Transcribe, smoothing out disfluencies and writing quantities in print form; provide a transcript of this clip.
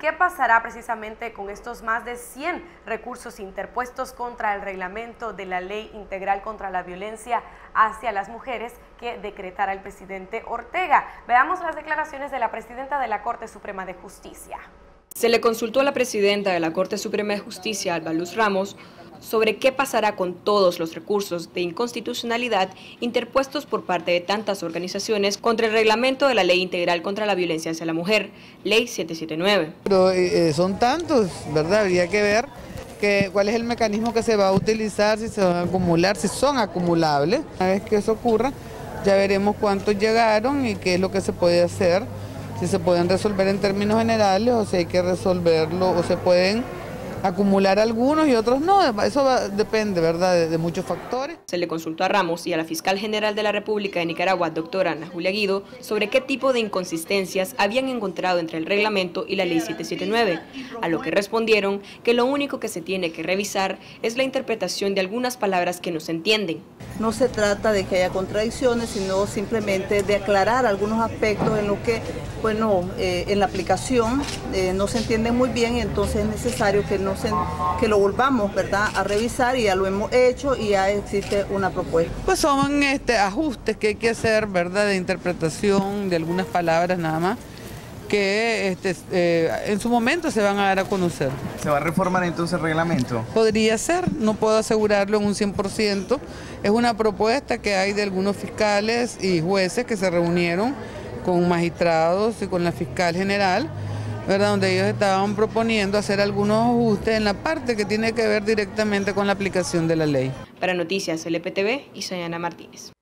qué pasará precisamente con estos más de 100 recursos interpuestos contra el reglamento de la Ley Integral contra la Violencia hacia las Mujeres que decretara el presidente Ortega. Veamos las declaraciones de la presidenta de la Corte Suprema de Justicia. Se le consultó a la presidenta de la Corte Suprema de Justicia, Alba Luz Ramos, sobre qué pasará con todos los recursos de inconstitucionalidad interpuestos por parte de tantas organizaciones contra el reglamento de la Ley Integral contra la Violencia hacia la Mujer, Ley 779. Pero son tantos, ¿verdad? Habría que ver cuál es el mecanismo que se va a utilizar, si se van a acumular, si son acumulables. Una vez que eso ocurra, ya veremos cuántos llegaron y qué es lo que se puede hacer, si se pueden resolver en términos generales o si hay que resolverlo o se pueden acumular algunos y otros no, eso depende, ¿verdad?, de muchos factores. Se le consultó a Ramos y a la fiscal general de la República de Nicaragua, doctora Ana Julia Guido, sobre qué tipo de inconsistencias habían encontrado entre el reglamento y la ley 779, a lo que respondieron que lo único que se tiene que revisar es la interpretación de algunas palabras que no se entienden. No se trata de que haya contradicciones, sino simplemente de aclarar algunos aspectos en los que, bueno, en la aplicación no se entienden muy bien y entonces es necesario que lo volvamos, ¿verdad?, a revisar, y ya lo hemos hecho y ya existe una propuesta. Pues son ajustes que hay que hacer, ¿verdad?, de interpretación de algunas palabras nada más, que en su momento se van a dar a conocer. ¿Se va a reformar entonces el reglamento? Podría ser, no puedo asegurarlo en un 100%, es una propuesta que hay de algunos fiscales y jueces que se reunieron con magistrados y con la fiscal general, ¿verdad?, donde ellos estaban proponiendo hacer algunos ajustes en la parte que tiene que ver directamente con la aplicación de la ley. Para Noticias LPTV, Isayana Martínez.